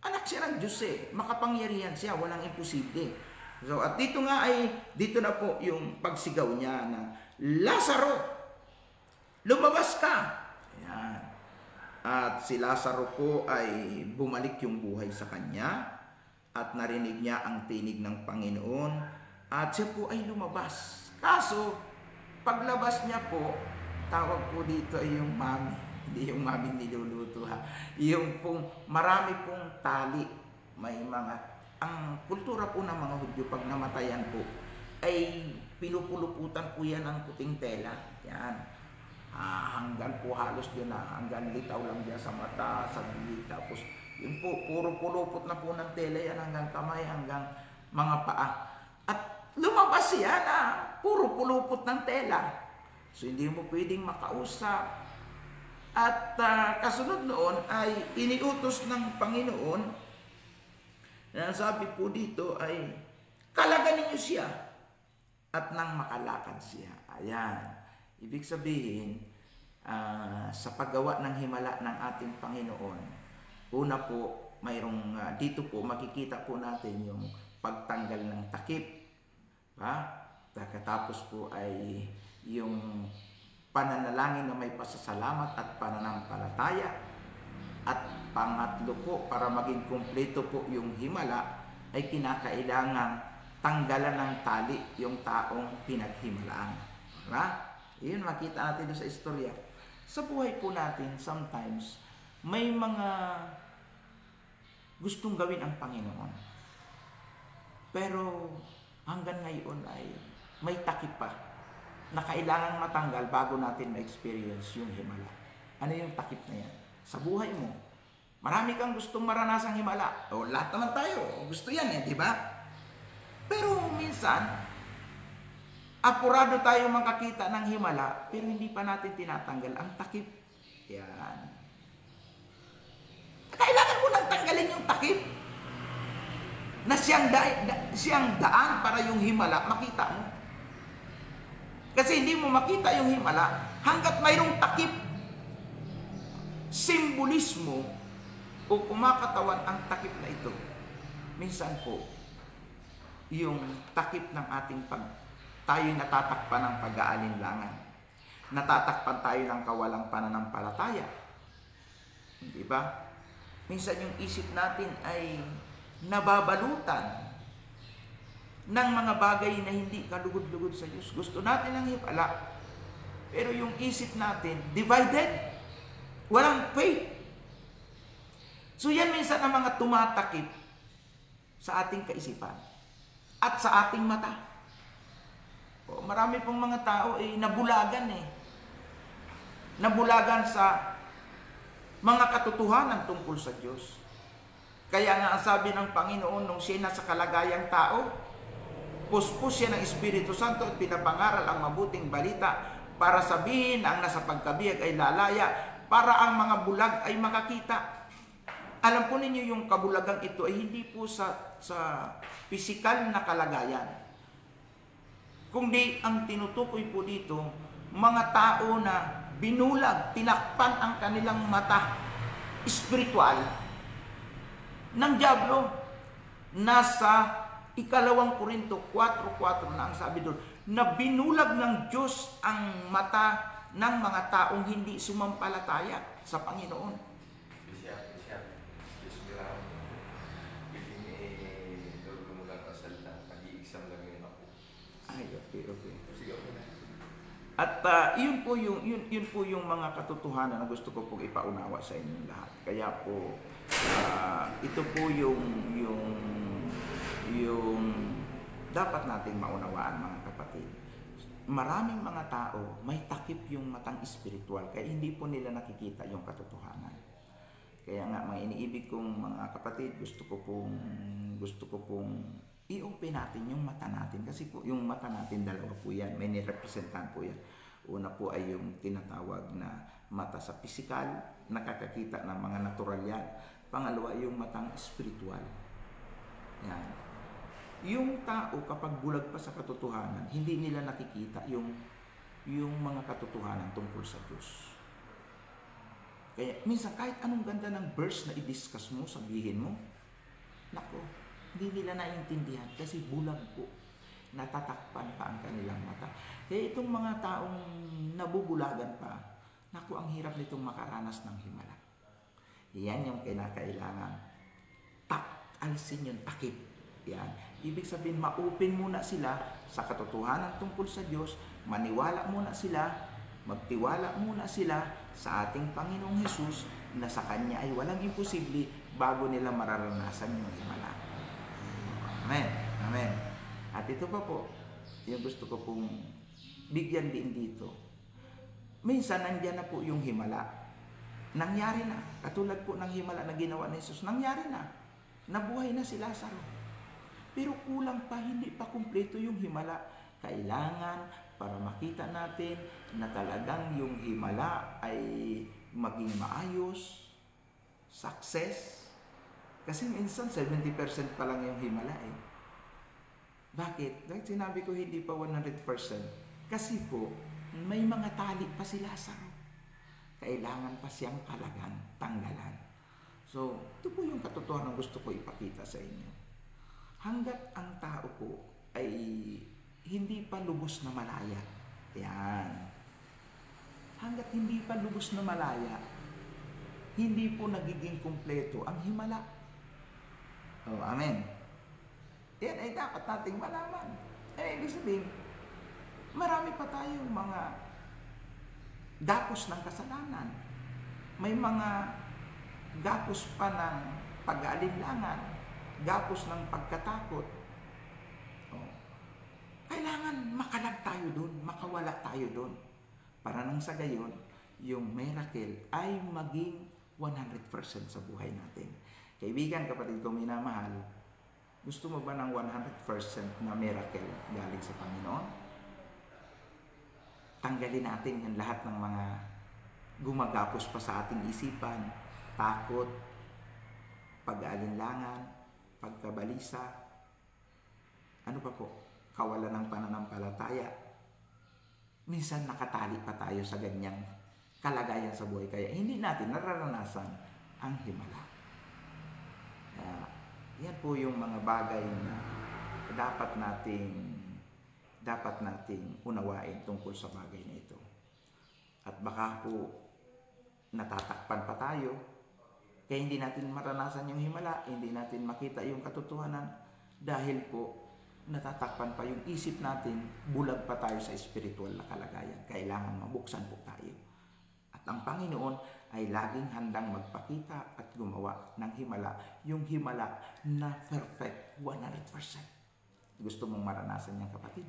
Anak siya ng Diyos eh. Makapangyarihan siya. Walang imposible. So, at dito nga ay, dito na po yung pagsigaw niya na, Lazaro, lumabas ka. Ayan. At si Lazaro po ay bumalik yung buhay sa kanya at narinig niya ang tinig ng Panginoon at siya po ay lumabas. Kaso, paglabas niya po, tawag po dito ay yung mami. Hindi yung mami niluluto ha. Yung pong marami pong tali. May mga, ang kultura po ng mga Hudyo pag namatayan po, ay pinupuluputan po yan ng puting tela. Yan. Ah, hanggang po halos yun na, hanggang litaw lang diyan sa mata, sa bibig. Tapos, yun po, puro pulupot na po ng tela yan hanggang kamay, hanggang mga paa. At lumabas siya na puro pulupot ng tela. So, hindi mo pwedeng makausap. At uh, kasunod noon ay iniutos ng Panginoon na sabi po dito ay kalagan ninyo siya at nang makalakad siya. Ayan. Ibig sabihin, uh, sa paggawa ng himala ng ating Panginoon, una po, mayroong, uh, dito po makikita po natin yung pagtanggal ng takip. Ha? Katapos po ay yung pananalangin na may pasasalamat at pananampalataya. At pangatlo po, para maging kumpleto po yung himala, ay kinakailangang tanggalan ng tali yung taong pinaghimalaan. Ha? Iyon makita natin sa istorya. Sa buhay po natin, sometimes, may mga gustong gawin ang Panginoon. Pero hanggang ngayon ay may takip pa na kailangang matanggal bago natin ma-experience yung himala. Ano yung takip na yan? Sa buhay mo, marami kang gustong maranasang himala. O, lahat naman tayo. Gusto yan eh, di ba? Pero minsan, apurado tayo makakita ng himala, pero hindi pa natin tinatanggal ang takip. Yan. Kailangan mo nang tanggalin yung takip na siyang, da da siyang daan para yung himala makita mo. Kasi hindi mo makita yung himala hanggat mayroong takip. Simbolismo o kumakatawan ang takip na ito. Minsan po, yung takip ng ating pag tayo'y natatakpan ng pag-aalinlangan. Natatakpan tayo ng kawalang pananampalataya. Di ba? Minsan yung isip natin ay nababalutan ng mga bagay na hindi kalugod-lugod sa Diyos. Gusto natin ng himala, pero yung isip natin, divided. Walang faith. So yan minsan ang mga tumatakip sa ating kaisipan at sa ating mata. O, marami pong mga tao eh, nabulagan eh. Nabulagan sa mga katotohanan tungkol sa Diyos. Kaya nga ang sabi ng Panginoon nung siya nasa kalagayang tao, puspos siya ng Espiritu Santo at pinapangaral ang mabuting balita para sabihin ang nasa pagkabiyag ay lalaya, para ang mga bulag ay makakita. Alam po ninyo yung kabulagang ito ay hindi po sa, sa pisikal na kalagayan. Kundi ang tinutukoy po dito, mga tao na binulag, tinakpan ang kanilang mata espiritual ng dyablo. Nasa ikalawang Korinto four four na ang sabi doon, na binulag ng Diyos ang mata ng mga taong hindi sumampalataya sa Panginoon. Bishop, Bishop, Bismillah. Hindi eh, doon mo lang kasalita. Pag-i-exam lang yun ako. Ay, okay, okay. Sige, okay na. At uh, yun po yung yun, yun po yung mga katotohanan na gusto ko pong ipaunawa sa inyong lahat. Kaya po uh, ito po yung yung yung dapat nating maunawaan, mga kapatid. Maraming mga tao may takip yung matang espiritual kaya hindi po nila nakikita yung katotohanan. Kaya nga mga iniibig kong mga kapatid, gusto ko pong gusto ko pong i-open natin yung mata natin kasi po yung mata natin dalawa po yan, may nirepresentan po yan. Una po ay yung tinatawag na mata sa pisikal, nakakakita ng mga natural yan. Pangalawa yung matang espiritual. Yan. Yung tao kapag bulag pa sa katotohanan, hindi nila nakikita yung yung mga katotohanan tungkol sa Diyos. Kaya minsan kahit anong ganda ng verse na i-discuss mo, sabihin mo, Nako, hindi nila naiintindihan kasi bulag po. Natatakpan pa ang kanilang mata. Kaya itong mga taong nabubulagan pa, naku, ang hirap nitong makaranas ng himala. Yan yung kinakailangan. Tak, alisin yung takip. Yan. Ibig sabihin, ma-open muna sila sa katotohanan tungkol sa Diyos, maniwala muna sila, magtiwala muna sila sa ating Panginoong Hesus na sa Kanya ay walang imposible bago nila mararanasan yung himala. Amen. Amen. At ito pa po, yung gusto ko pong bigyan din dito. Minsan, nandyan na po yung himala. Nangyari na. Katulad po ng himala na ginawa ni Jesus, nangyari na. Nabuhay na si Lazaro. Pero kulang pa, hindi pa kumpleto yung himala. Kailangan para makita natin na talagang yung himala ay maging maayos, success. Kasi minsan, seventy percent pa lang yung himala eh. Bakit? Dahil sinabi ko hindi pa one hundred percent. Kasi po, may mga tali pa si Lazaro. Kailangan pa siyang palagan, tanggalan. So, ito po yung katotohanan na gusto ko ipakita sa inyo. Hanggat ang tao po ay hindi pa lubos na malaya. Yan. Hanggat hindi pa lubos na malaya, hindi po nagiging kumpleto ang himala. Oh, amen. Yan ay dapat nating malaman. Eh, ibig sabihin, marami pa tayong mga gapos ng kasalanan. May mga gapos pa ng pag-aalinlangan, gapos ng pagkatakot. Oh. Kailangan makalag tayo doon, makawala tayo doon. Para nang sa gayon, yung miracle ay maging one hundred percent sa buhay natin. Kaibigan, kapatid ko minamahal, gusto mo ba ng one hundred percent na miracle galing sa Panginoon? Tanggalin natin yung lahat ng mga gumagapos pa sa ating isipan, takot, pag-aalinlangan, pagkabalisa, ano pa po, kawalan ng pananampalataya. Minsan nakatali pa tayo sa ganyang kalagayan sa buhay, kaya hindi natin nararanasan ang himala. Uh, yan po yung mga bagay na dapat nating dapat nating unawain tungkol sa bagay na ito. At baka po natatakpan pa tayo, kaya hindi natin maranasan yung himala, hindi natin makita yung katotohanan dahil po natatakpan pa yung isip natin, bulag pa tayo sa spiritual na kalagayan. Kailangan mabuksan po tayo. At ang Panginoon ay laging handang magpakita at gumawa ng himala, yung himala na perfect one hundred percent. Gusto mong maranasan yan, kapatid?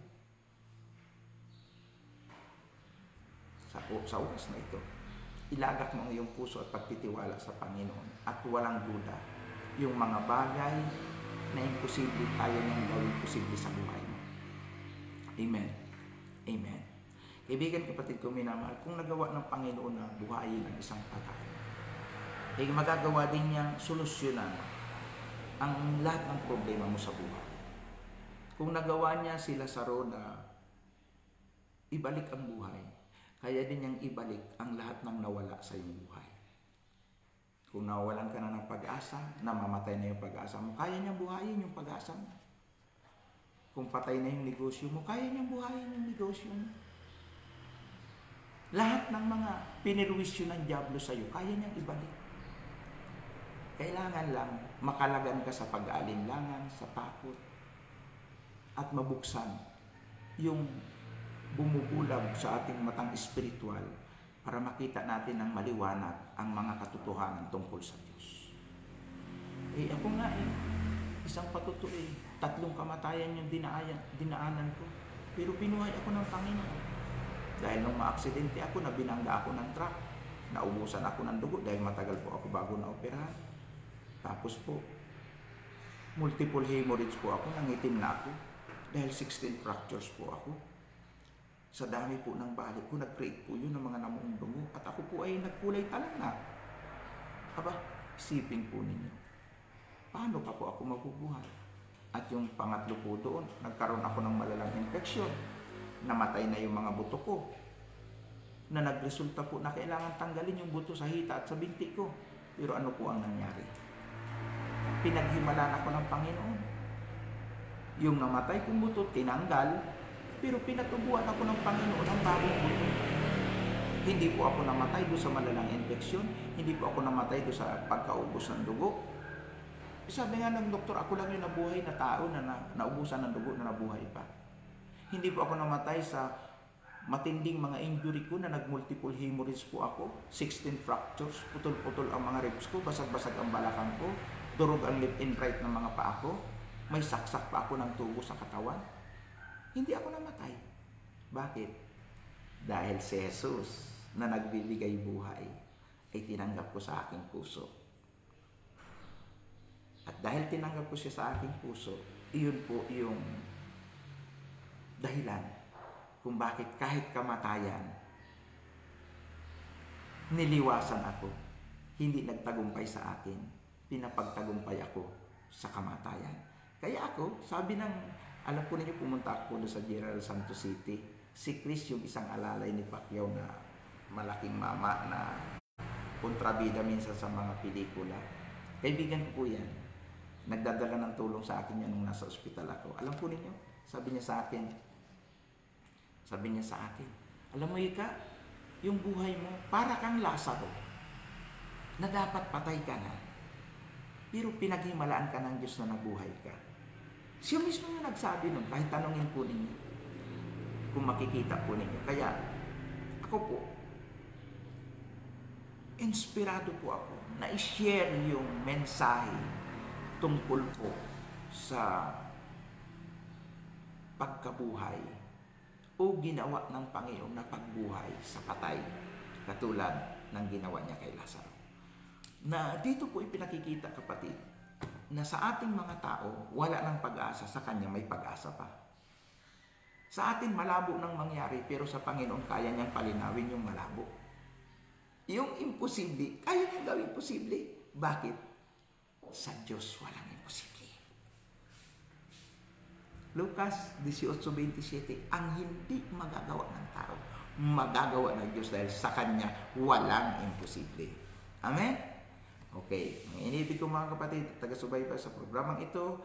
Sa, sa oras na ito, ilagak mo ang iyong puso at pagtitiwala sa Panginoon at walang duda yung mga bagay na imposible tayo nang gawin posible sa buhay mo. Amen. Amen. Kaibigan, kapatid ko minamahal, kung nagawa ng Panginoon na buhayin ang isang patay, ay magagawa din niyang solusyonan ang lahat ng problema mo sa buhay. Kung nagawa niya si Lazaro na ibalik ang buhay, kaya din niyang ibalik ang lahat ng nawala sa iyong buhay. Kung nawalan ka na ng pag-asa, namamatay na yung pag-asa mo, kaya niyang buhayin yung pag-asa mo. Kung patay na yung negosyo mo, kaya niyang buhayin yung negosyo mo. Lahat ng mga pinirwisyo ng diablo sa iyo, kaya niyang ibalik. Kailangan lang makalagan ka sa pag-aalinlangan, sa takot, at mabuksan yung bumubulag sa ating matang espiritual para makita natin ng maliwanag ang mga katotohanan tungkol sa Diyos. Eh ako nga eh, isang patuto eh, tatlong kamatayan yung dinaayan, dinaanan ko. Pero binuhay ako ng Panginoon. Dahil nung maaksidente ako, nabinangga ako ng truck, naubusan ako ng dugo dahil matagal po ako bago na operahan. Tapos po, multiple hemorrhage po ako, nangitim na ako dahil sixteen fractures po ako. Sa dami po ng balik ko, nag-create po yun ng mga namuong dugo at ako po ay nagkulay talaga. Aba, isipin po ninyo, paano pa po ako mabubuhay? At yung pangatlo po doon, nagkaroon ako ng malalang infeksyon. Namatay na yung mga buto ko. Na nagresulta po na kailangan tanggalin yung buto sa hita at sa binti ko. Pero ano po ang nangyari? pinaghimalan ako ng Panginoon. Yung namatay kong buto, tinanggal, pero pinatubuan ako ng Panginoon ng bagong buto. Hindi po ako namatay doon sa malalang infeksyon, hindi po ako namatay doon sa pagkaubos ng dugo. Sabi nga ng doktor, ako lang yung nabuhay na tao na, na naubusan ng dugo na nabuhay pa. Hindi po ako namatay sa matinding mga injury ko na nag-multiple hemorrhage po ako, sixteen fractures, putol-putol ang mga ribs ko, basag-basag ang balakang ko, durog ang left and right ng mga paa ko, may saksak pa ako ng tubo sa katawan. Hindi ako namatay. Bakit? Dahil si Jesus na nagbibigay buhay ay tinanggap ko sa aking puso. At dahil tinanggap ko siya sa aking puso, iyon po yung dahilan kung bakit kahit kamatayan, niliwasan ako. Hindi nagtagumpay sa akin. Pinapagtagumpay ako sa kamatayan. Kaya ako, sabi ng, alam po ninyo, pumunta ako doon sa General Santos City. Si Chris, yung isang alalay ni Pacquiao na malaking mama na kontrabida minsan sa mga pelikula. Kaibigan ko po yan. Nagdadala ng tulong sa akin yan nung nasa ospital ako. Alam po ninyo, sabi niya sa akin, sabi niya sa akin, alam mo Ika, yung buhay mo, para kang Lazaro, na dapat patay ka na. Pero pinaghimalaan ka ng Diyos na nabuhay ka. Siya mismo yung nagsabi nun, kahit tanongin po ninyo, kung makikita po ninyo. Kaya, ako po, inspirado po ako na i-share yung mensahe tungkol po sa pagkabuhay o ginawa ng Panginoon na pagbuhay sa patay, katulad ng ginawa niya kay Lazaro. Na dito po ipinakikita, kapatid, na sa ating mga tao, wala ng pag-asa, sa Kanya may pag-asa pa. Sa atin, malabo nang mangyari, pero sa Panginoon, kaya niyang palinawin yung malabo. Yung imposible, kaya niyang gawin posible. Bakit? Sa Diyos, walang imposible. Lucas eighteen twenty-seven, ang hindi magagawa ng tao, magagawa ng Diyos dahil sa Kanya, walang imposible. Amen? Okay, ang inibig ko mga kapatid, taga-subaybay sa programang ito,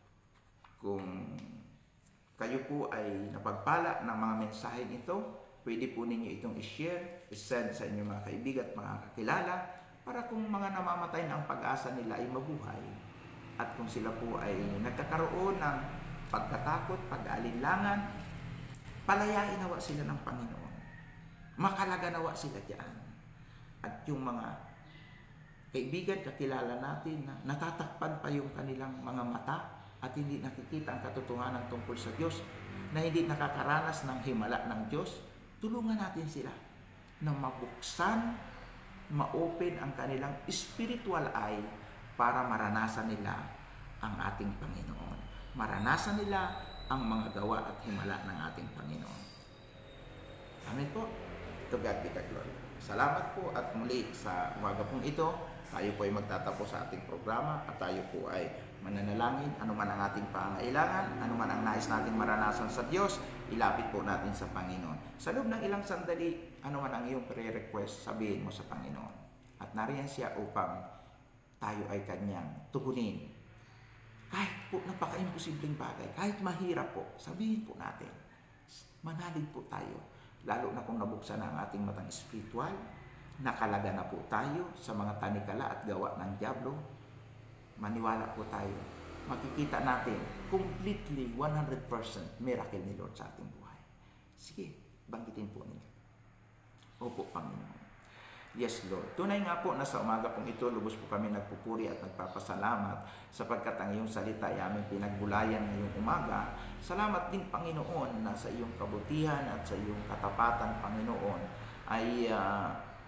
kung kayo po ay napagpala ng mga mensahe nito, pwede po ninyo itong i-share, i-send sa inyong mga kaibigan at mga kakilala, para kung mga namamatay na ang pag-asa nila ay mabuhay, at kung sila po ay nagkakaroon ng pagkatakot, pag-aalinlangan, palayain nawa sila ng Panginoon. Makalaga nawa sila diyan. At yung mga kaibigan, kakilala natin na natatakpan pa yung kanilang mga mata at hindi nakikita ang katotohanan tungkol sa Diyos, na hindi nakakaranas ng himala ng Diyos, tulungan natin sila na mabuksan, ma-open ang kanilang spiritual eye para maranasan nila ang ating Panginoon. Maranasan nila ang mga gawa at himala ng ating Panginoon. Amen po. To God be the glory. Salamat po at muli sa umaga pong ito, tayo po ay magtatapos sa ating programa at tayo po ay mananalangin. Ano man ang ating pangailangan, ano man ang nais natin maranasan sa Diyos, ilapit po natin sa Panginoon. Sa loob ng ilang sandali, ano man ang iyong prayer request, sabihin mo sa Panginoon. At nariyan siya upang tayo ay Kanyang tugunin. Kahit po napaka-imposibleng bagay, kahit mahirap po, sabihin po natin. Manalig po tayo. Lalo na kung nabuksan na ang ating matang espiritual, nakalaga na po tayo sa mga tanikala at gawa ng diablo, maniwala po tayo. Makikita natin completely one hundred percent miracle ni Lord sa ating buhay. Sige, banggitin po ninyo. Opo, Panginoon. Yes, Lord. Tunay nga po na sa umaga pong ito, lubos po kami nagpupuri at nagpapasalamat sapagkat ang iyong salita ay aming pinagbulayan ngayong umaga. Salamat din, Panginoon, na sa iyong kabutihan at sa iyong katapatan, Panginoon, ay uh,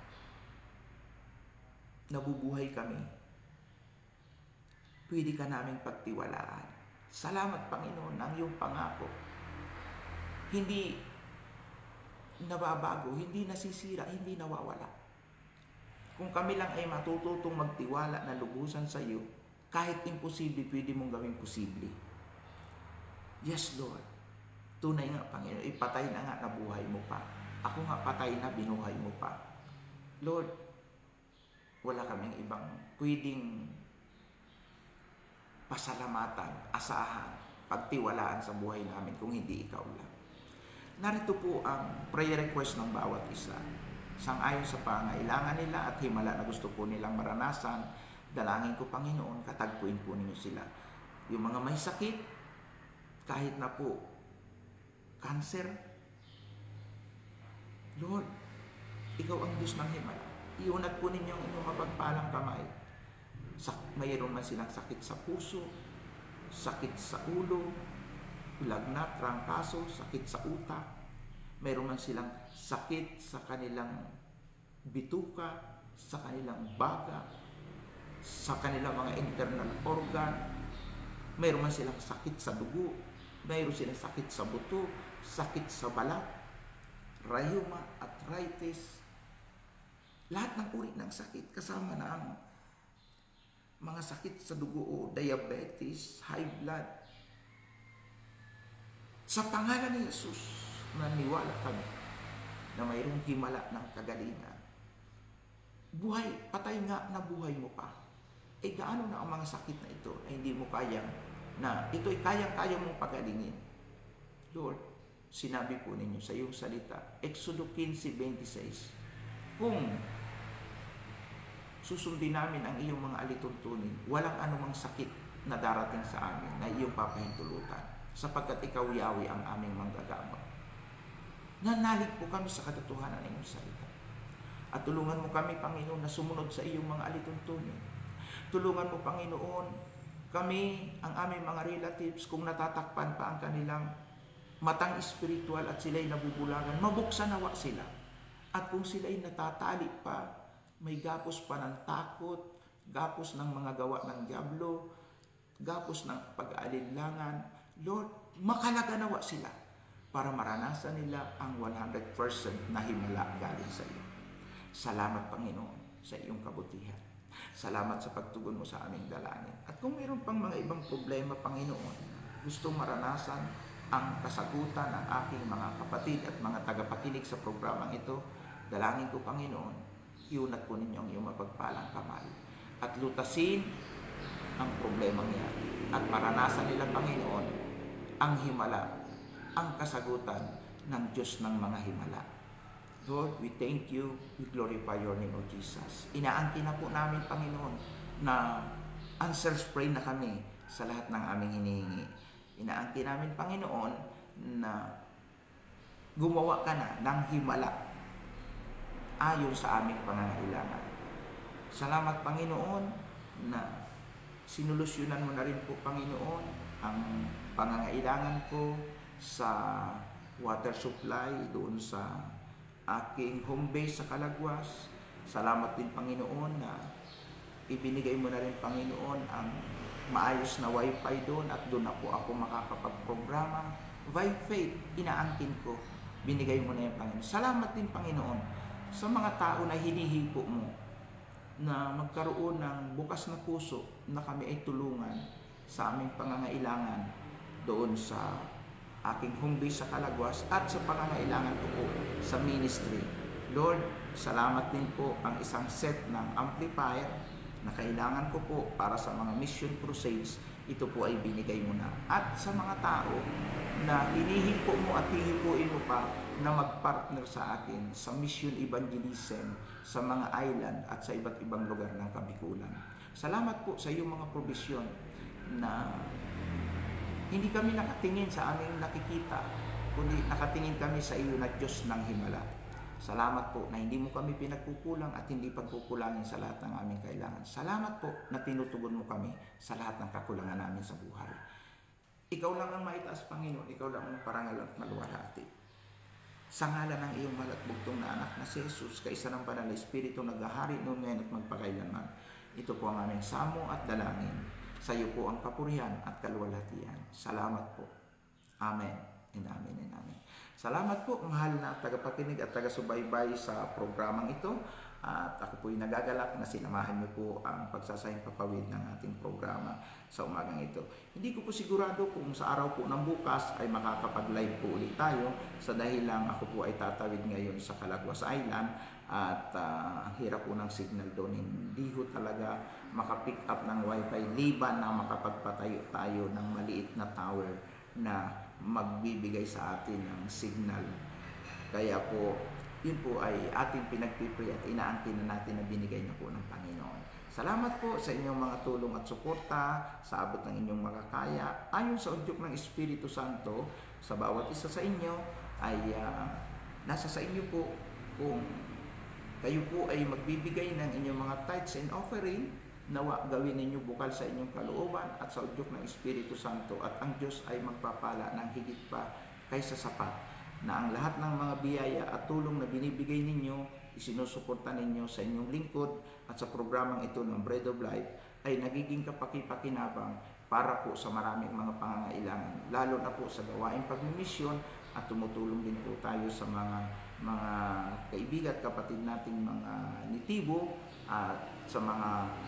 nabubuhay kami. Pwede ka naming pagtiwalaan. Salamat, Panginoon, ang iyong pangako. Hindi nababago, hindi nasisira, hindi nawawala. Kung kami lang ay matututong magtiwala na lubusan sa iyo, kahit imposible, pwede mong gawing posible. Yes, Lord. Tunay nga, Panginoon, ipatay na nga na buhay mo pa. Ako nga patay na, binuhay mo pa. Lord, wala kaming ibang pwedeng pasalamatan, asahan, pagtiwalaan sa buhay namin kung hindi ikaw lang. Narito po ang prayer request ng bawat isa. Sang-ayon sa pangailangan nila at himala na gusto po nilang maranasan, dalangin ko, Panginoon, katagpuin po ninyo sila. Yung mga may sakit, kahit na po cancer, Lord, ikaw ang Diyos ng himala. Iunat po ninyo ang inyong mapagpalang kamay. Sak- mayroon man silang sakit sa puso, sakit sa ulo, lagnat, trangkaso, sakit sa utak. Mayroon man silang sakit sa kanilang bituka, sa kanilang baga, sa kanilang mga internal organ. Mayroon man silang sakit sa dugo, mayroon silang sakit sa buto, sakit sa balat, rheuma, arthritis. Lahat ng uri ng sakit, kasama na ang mga sakit sa dugo o diabetes, high blood. Sa pangalan ni Jesus, naniwala kami na mayroong himala ng kagalingan. Buhay, patay nga na buhay mo pa. Eh gaano na ang mga sakit na ito ay hindi mo kayang, na ito'y kayang-kaya mong pagalingin. Lord, sinabi po ninyo sa iyong salita, Exodo fifteen twenty-six, kung susundin namin ang iyong mga alituntunin, walang anumang sakit na darating sa amin na iyong papahintulutan, sapagkat ikaw, Yahweh, ang aming manggagamot. Nanalig po kami sa katotohanan ng iyong salita. At tulungan mo kami, Panginoon, na sumunod sa iyong mga alituntunin. Tulungan mo, Panginoon, kami, ang aming mga relatives, kung natatakpan pa ang kanilang matang espiritual at sila'y nabubulagan, mabuksan nawa sila. At kung sila'y natatali pa, may gapos pa ng takot, gapos ng mga gawa ng diablo, gapos ng pag-aalinlangan, Lord, makalaga nawa sila para maranasan nila ang one hundred percent na himala galing sa iyo. Salamat, Panginoon, sa iyong kabutihan. Salamat sa pagtugon mo sa aming dalangin. At kung mayroon pang mga ibang problema, Panginoon, gusto maranasan ang kasagutan ng aking mga kapatid at mga tagapakinig sa programang ito, dalangin ko, Panginoon, iunat po ninyo ang iyong mapagpalang kamay at lutasin ang problemang yan at maranasan nila, Panginoon, ang himala, ang kasagutan ng Diyos ng mga himala. Lord, we thank you, we glorify your name, O Jesus. Inaangkin na po namin, Panginoon, na answers pray na kami sa lahat ng aming hinihingi. Inaangkin namin, Panginoon, na gumawa ka na ng himala ayon sa aming pangangailangan. Salamat, Panginoon, na sinulusyonan mo na rin po, Panginoon, ang pangangailangan ko sa water supply doon sa aking home base sa Calagwas. Salamat din, Panginoon, na ibinigay mo na rin, Panginoon, ang maayos na wifi doon at doon na po ako makakapag-programa. By faith, inaangkin ko, binigay mo na yung Panginoon. Salamat din, Panginoon, sa mga tao na hinihipo mo na magkaroon ng bukas na puso na kami ay tulungan sa aming pangangailangan doon sa aking home base sa Calagwas at sa pangangailangan ko po sa ministry. Lord, salamat din po ang isang set ng amplifier na kailangan ko po para sa mga mission crusades. Ito po ay binigay mo na. At sa mga tao na hinihipo mo at hihipuin mo pa na magpartner sa akin sa mission evangelism sa mga island at sa iba't ibang lugar ng Kabikulan. Salamat po sa iyong mga probisyon na hindi kami nakatingin sa aming nakikita, kundi nakatingin kami sa iyo na Diyos ng himala. Salamat po na hindi mo kami pinagkukulang at hindi pagkukulangin sa lahat ng aming kailangan. Salamat po na tinutugon mo kami sa lahat ng kakulangan namin sa buhay. Ikaw lang ang maitaas, Panginoon. Ikaw lang ang parangal at maluwalhati. Sa ngalan ng iyong mahal at bugtong na anak na si Jesus, kaisa ng banal na Espiritu naghahari noon ngayon at magpakailanman. Ito po ang aming samo at dalangin. Sa iyo po ang papurihan at kaluwalhatian. Salamat po. Amen and amen and amen. Salamat po, mahal na tagapakinig at taga-subaybay sa programang ito. At ako po'y nagagalak na sinamahan niyo po ang pagsasahing papawid ng ating programa sa umagang ito. Hindi ko po sigurado kung sa araw po ng bukas ay makakapag-live po ulit tayo sa dahilang ako po ay tatawid ngayon sa Calaguas Island at uh, ang hirap po ng signal doon. Hindi ho talaga makapick up ng wifi liban na makapagpatayo tayo ng maliit na tower na magbibigay sa atin ng signal. Kaya po, yun po ay ating pinagpipray at inaangkin na natin na binigay na po ng Panginoon. Salamat po sa inyong mga tulong at suporta sa abot ng inyong makakaya. Ayon sa udyok ng Espiritu Santo, sa bawat isa sa inyo ay uh, nasa sa inyo po kung kayo po ay magbibigay ng inyong mga tithes and offering, nawa gawin ninyo bukal sa inyong kalooban at sa udyok ng Espiritu Santo at ang Diyos ay magpapala ng higit pa kaysa sapat na ang lahat ng mga biyaya at tulong na binibigay ninyo, isinusuporta ninyo sa inyong lingkod at sa programang ito ng Bread of Life ay nagiging kapaki-pakinabang para po sa maraming mga pangangailangan, lalo na po sa gawaing pagmimisyon at tumutulong din po tayo sa mga mga kaibigan at kapatid nating mga nitibo at sa mga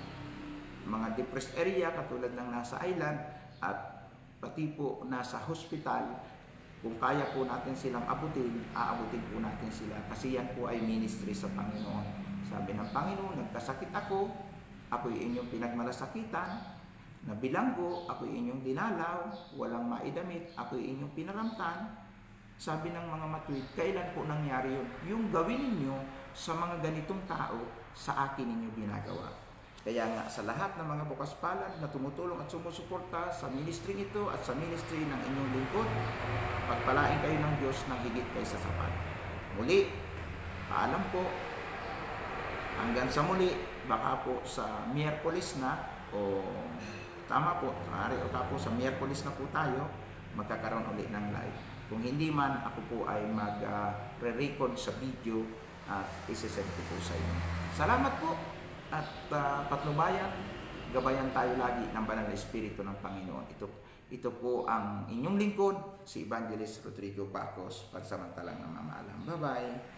mga depressed area katulad ng nasa island at pati po nasa hospital. Kung kaya po natin silang abutin, aabutin po natin sila kasi yan po ay ministry sa Panginoon. Sabi ng Panginoon, nagkasakit ako, ako'y inyong pinagmalasakitan, nabilanggo, ako'y inyong dinalaw, walang maidamit, ako'y inyong pinaramtan. Sabi ng mga matuwid, kailan po nangyari yun? Yung gawin ninyo sa mga ganitong tao, sa akin ninyo ginagawa. Kaya nga sa lahat ng mga bukas palad na tumutulong at sumusuporta sa ministry ito at sa ministry ng inyong lingkod, pagpalain kayo ng Diyos ng higit kaysa sapat. Muli, paalam po. Hanggang sa muli, baka po sa Miyerkules na o tama po, maaari o po sa Miyerkules na po tayo magkakaroon ulit ng live. Kung hindi man, ako po ay mag-re-record uh, sa video at isisend ko po sa inyo. Salamat po at uh, patnubayan, gabayan tayo lagi ng banal na Espiritu ng Panginoon. Ito, ito po ang inyong lingkod, si Evangelist Rodrigo Bacos, pagsamantalang namamalam. Bye-bye!